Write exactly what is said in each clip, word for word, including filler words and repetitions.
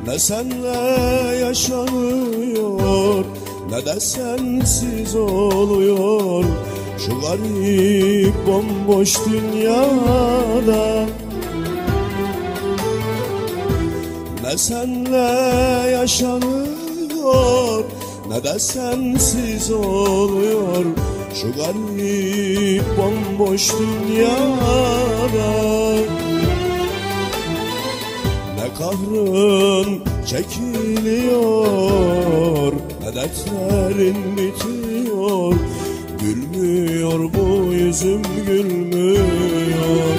Ne senle yaşanıyor, ne de sensiz oluyor şu garip bomboş dünyada. Ne senle yaşanıyor, ne de sensiz oluyor şu garip bomboş dünyada. Ne kahrın çekiliyor, ne dertlerin bitiyor, gülmüyor bu yüzüm gülmüyor.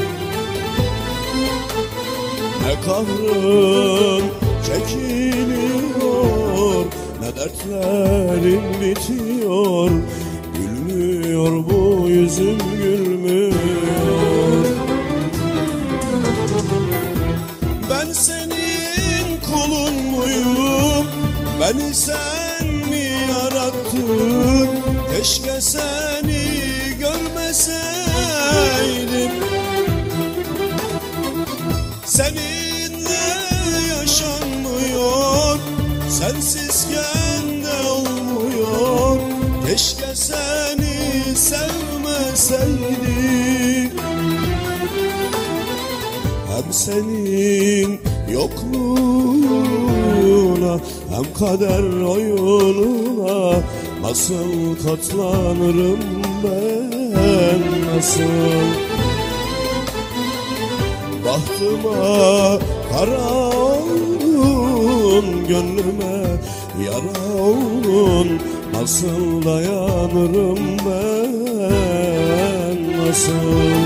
Ne kahrın çekiliyor, ne dertlerin bitiyor, gülmüyor bu yüzüm gülmüyor. Ben senin kulun muyum? Beni sen mi yarattın? Keşke seni görmeseydim. Seninle yaşanmıyor, sensizken de olmuyor. Keşke seni sevmeseydim. Hem senin yokluğuna, hem kader oyununa nasıl katlanırım ben, nasıl? Bahtıma kara oldun, gönlüme yara oldun, nasıl dayanırım ben, nasıl?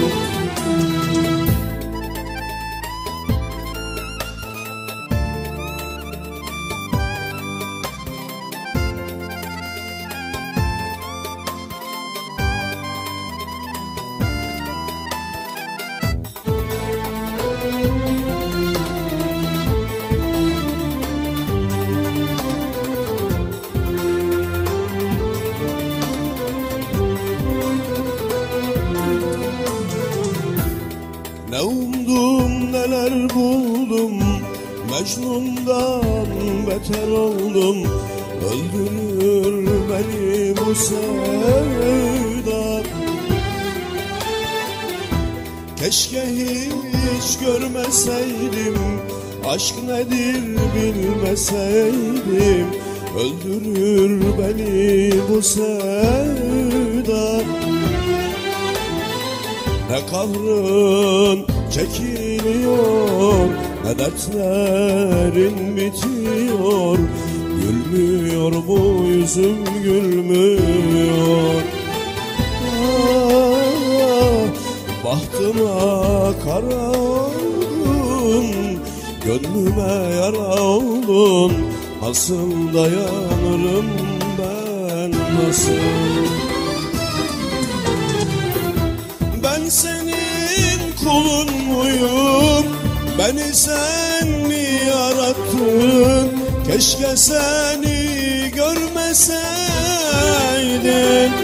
Ne umdum neler buldum, Mecnun'dan beter oldum. Öldürür beni bu sevda. Keşke hiç görmeseydim, aşk nedir bilmeseydim. Öldürür beni bu sevda. Ne kahrın çekiliyor, ne dertlerin bitiyor, gülmüyor bu yüzüm gülmüyor. Ah, bahtıma kara oldun, gönlüme yara oldun, nasıl dayanırım ben, nasıl? Ben senin kulun muyum? Beni sen mi yarattın? Keşke seni görmeseydim.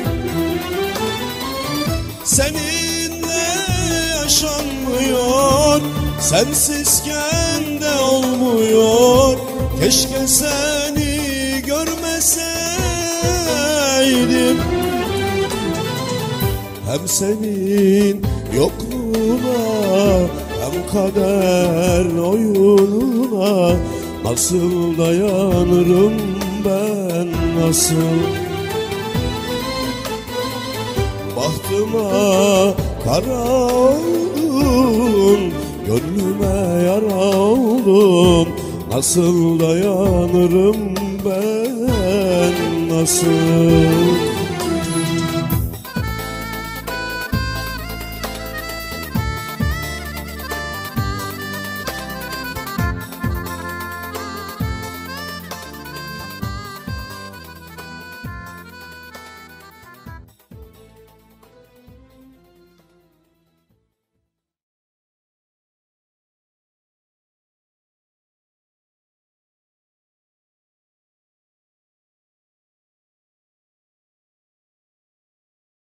Seninle yaşanmıyor, sensizken de olmuyor. Keşke seni görmeseydim. Hem senin yokluğuna, hem kader oyununa nasıl dayanırım ben, nasıl? Bahtıma kara oldun, gönlüme yara oldun, nasıl dayanırım ben, nasıl?